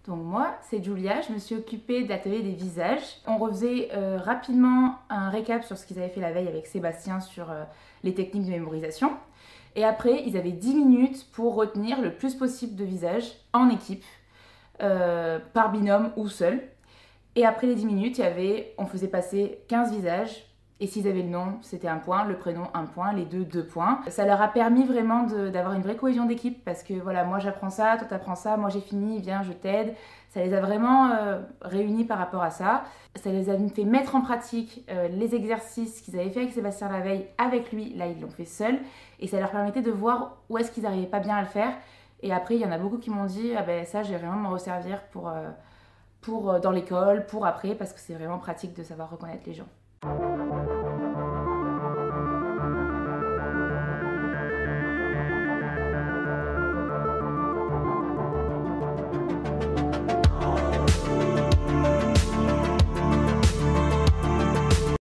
Donc moi, c'est Julia, je me suis occupée de l'atelier des visages. On refaisait rapidement un récap sur ce qu'ils avaient fait la veille avec Sébastien sur les techniques de mémorisation. Et après, ils avaient 10 minutes pour retenir le plus possible de visages en équipe, par binôme ou seul. Et après les 10 minutes, on faisait passer 15 visages. Et s'ils avaient le nom, c'était 1 point, le prénom 1 point, les deux 2 points. Ça leur a permis vraiment d'avoir une vraie cohésion d'équipe parce que voilà, moi j'apprends ça, toi t'apprends ça, moi j'ai fini, viens, je t'aide. Ça les a vraiment réunis par rapport à ça. Ça les a fait mettre en pratique les exercices qu'ils avaient fait avec Sébastien la veille avec lui. Là, ils l'ont fait seuls. Et ça leur permettait de voir où est-ce qu'ils n'arrivaient pas bien à le faire. Et après, il y en a beaucoup qui m'ont dit, ah ben ça, je vais vraiment me resservir pour dans l'école, pour après, parce que c'est vraiment pratique de savoir reconnaître les gens.